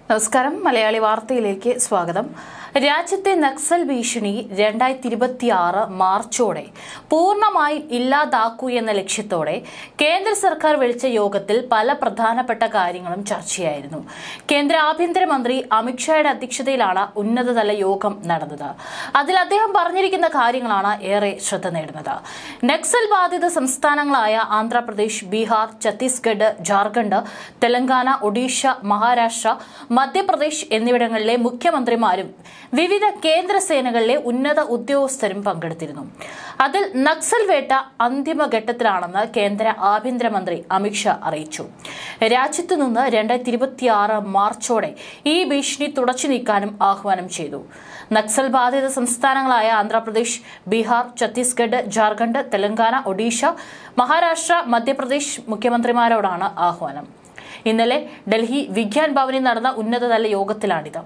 നമസ്കാരം. മലയാളി വാർത്തയിലേക്ക് സ്വാഗതം. രാജ്യത്തെ നക്സൽ ഭീഷണി 2026 മാർച്ചോടെ പൂർണ്ണമായും ഇല്ലാതാക്കൂ എന്ന ലക്ഷ്യത്തോടെ കേന്ദ്ര സർക്കാർ വിളിച്ച യോഗത്തിൽ പല പ്രധാനപ്പെട്ട കാര്യങ്ങളും ചർച്ചയായിരുന്നു. കേന്ദ്ര ആഭ്യന്തരമന്ത്രി അമിത്ഷായുടെ അധ്യക്ഷതയിലാണ് ഉന്നതതല യോഗം നടന്നത്. അതിൽ അദ്ദേഹം പറഞ്ഞിരിക്കുന്ന കാര്യങ്ങളാണ് ഏറെ ശ്രദ്ധ നേടുന്നത്. നക്സൽ ബാധിത സംസ്ഥാനങ്ങളായ ആന്ധ്രാപ്രദേശ്, ബീഹാർ, ഛത്തീസ്ഗഡ്, ജാർഖണ്ഡ്, തെലങ്കാന, ഒഡീഷ, മഹാരാഷ്ട്ര, മധ്യപ്രദേശ് എന്നിവിടങ്ങളിലെ മുഖ്യമന്ത്രിമാരും വിവിധ കേന്ദ്ര സേനകളിലെ ഉന്നത ഉദ്യോഗസ്ഥരും പങ്കെടുത്തിരുന്നു. അതിൽ നക്സൽ വേട്ട അന്തിമഘട്ടത്തിലാണെന്ന് കേന്ദ്ര ആഭ്യന്തരമന്ത്രി അമിത്ഷാ അറിയിച്ചു. രാജ്യത്തു നിന്ന് 2026 മാർച്ചോടെ ഈ ഭീഷണി തുടച്ചു നീക്കാനും ആഹ്വാനം ചെയ്തു. നക്സൽ ബാധിത സംസ്ഥാനങ്ങളായ ആന്ധ്രാപ്രദേശ്, ബീഹാർ, ഛത്തീസ്ഗഡ്, ജാർഖണ്ഡ്, തെലങ്കാന, ഒഡീഷ, മഹാരാഷ്ട്ര, മധ്യപ്രദേശ് മുഖ്യമന്ത്രിമാരോടാണ് ആഹ്വാനം. ഇന്നലെ ഡൽഹി വിഗ്യാൻ ഭവനിൽ നടന്ന ഉന്നതതല യോഗത്തിലാണിത്.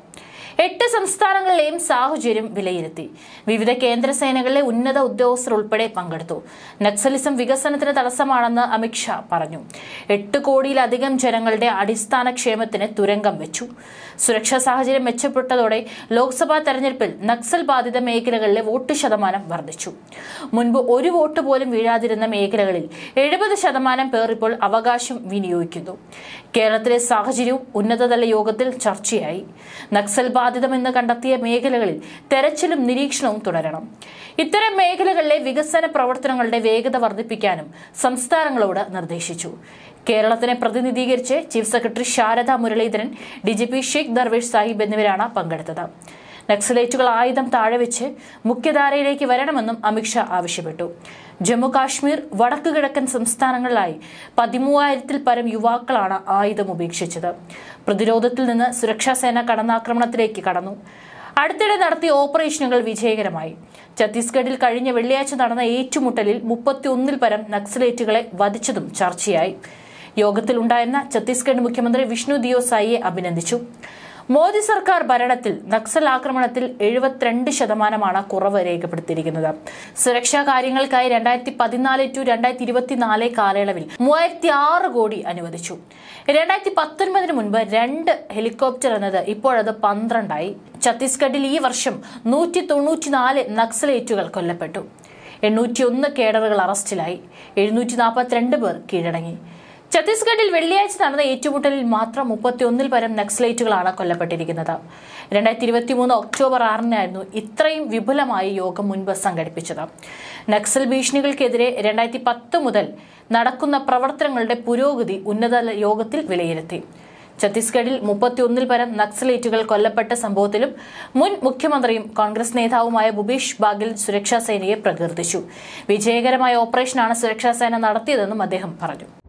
8 സംസ്ഥാനങ്ങളിലെയും സാഹചര്യം വിലയിരുത്തി. വിവിധ കേന്ദ്ര സേനകളിലെ ഉന്നത ഉദ്യോഗസ്ഥർ ഉൾപ്പെടെ പങ്കെടുത്തു. നക്സലിസം വികസനത്തിന് തടസ്സമാണെന്ന് അമിത്ഷാ പറഞ്ഞു. 8 കോടിയിലധികം ജനങ്ങളുടെ അടിസ്ഥാന ക്ഷേമത്തിന് തുരങ്കം വെച്ചു. സുരക്ഷാ സാഹചര്യം മെച്ചപ്പെട്ടതോടെ ലോക്സഭാ തെരഞ്ഞെടുപ്പിൽ നക്സൽ ബാധിത മേഖലകളിലെ വോട്ട് ശതമാനം വർദ്ധിച്ചു. മുൻപ് ഒരു വോട്ട് പോലും വീഴാതിരുന്ന മേഖലകളിൽ 70% പേർ ഇപ്പോൾ അവകാശം വിനിയോഗിക്കുന്നു. കേരളത്തിലെ സാഹചര്യവും ഉന്നതതല യോഗത്തിൽ ചർച്ചയായി. നക്സൽ ബാധിതമെന്ന് കണ്ടെത്തിയ മേഖലകളിൽ തെരച്ചിലും നിരീക്ഷണവും തുടരണം. ഇത്തരം മേഖലകളിലെ വികസന പ്രവർത്തനങ്ങളുടെ വേഗത വർദ്ധിപ്പിക്കാനും സംസ്ഥാനങ്ങളോട് നിർദ്ദേശിച്ചു. കേരളത്തിനെ പ്രതിനിധീകരിച്ച് chief secretary Sharada Muraleedharan, DGP Sheikh Darvesh Saheb എന്നിവരാണ് പങ്കെടുത്തത്. നക്സലേറ്റുകൾ ആയുധം താഴെവെച്ച് മുഖ്യധാരയിലേക്ക് വരണമെന്നും അമിത്ഷാ ആവശ്യപ്പെട്ടു. ജമ്മു കാശ്മീർ, വടക്കു കിഴക്കൻ സംസ്ഥാനങ്ങളിലായി 13,000-ൽ പരം യുവാക്കളാണ് ആയുധം ഉപേക്ഷിച്ചത്. പ്രതിരോധത്തിൽ നിന്ന് സുരക്ഷാ സേന കടന്നാക്രമണത്തിലേക്ക് കടന്നു. അടുത്തിടെ നടത്തിയ ഓപ്പറേഷനുകൾ വിജയകരമായി. ഛത്തീസ്ഗഡിൽ കഴിഞ്ഞ വെള്ളിയാഴ്ച നടന്ന ഏറ്റുമുട്ടലിൽ 31-ൽ പരം നക്സലേറ്റുകളെ വധിച്ചതും ചർച്ചയായി. യോഗത്തിലുണ്ടായിരുന്ന ഛത്തീസ്ഗഡ് മുഖ്യമന്ത്രി വിഷ്ണു ദിയോ സായിയെ അഭിനന്ദിച്ചു. മോദി സർക്കാർ ഭരണത്തിൽ നക്സൽ ആക്രമണത്തിൽ 72% കുറവ് രേഖപ്പെടുത്തിയിരിക്കുന്നത്. സുരക്ഷാ കാര്യങ്ങൾക്കായി 2014-2024 കാലയളവിൽ 3006 കോടി അനുവദിച്ചു. 2019 മുൻപ് 2 ഹെലികോപ്റ്റർ എന്നത് ഇപ്പോഴത് 12 ഛത്തീസ്ഗഡിൽ ഈ വർഷം 194 നക്സലേറ്റുകൾ കൊല്ലപ്പെട്ടു. 801 കേഡറുകൾ അറസ്റ്റിലായി. 742 പേർ കീഴടങ്ങി. ഛത്തീസ്ഗഡിൽ വെള്ളിയാഴ്ച നടന്ന ഏറ്റുമുട്ടലിൽ മാത്രം 31-ൽ പരം നക്സലേറ്റുകളാണ് കൊല്ലപ്പെട്ടിരിക്കുന്നത്. 2023 ഒക്ടോബർ 6-നായിരുന്നു ഇത്രയും വിപുലമായ യോഗം മുൻപ് സംഘടിപ്പിച്ചത്. നക്സൽ ഭീഷണികൾക്കെതിരെ 2010 മുതൽ നടക്കുന്ന പ്രവർത്തനങ്ങളുടെ പുരോഗതി ഉന്നതതല യോഗത്തിൽ വിലയിരുത്തി. ഛത്തീസ്ഗഡിൽ 31-ൽ പരം നക്സലേറ്റുകൾ കൊല്ലപ്പെട്ട സംഭവത്തിലും മുൻ മുഖ്യമന്ത്രിയും കോൺഗ്രസ് നേതാവുമായ ഭൂപേഷ് ബാഗേൽ സുരക്ഷാ സേനയെ പ്രകീർത്തിച്ചു. വിജയകരമായ ഓപ്പറേഷനാണ് സുരക്ഷാ സേന നടത്തിയതെന്നും അദ്ദേഹം പറഞ്ഞു.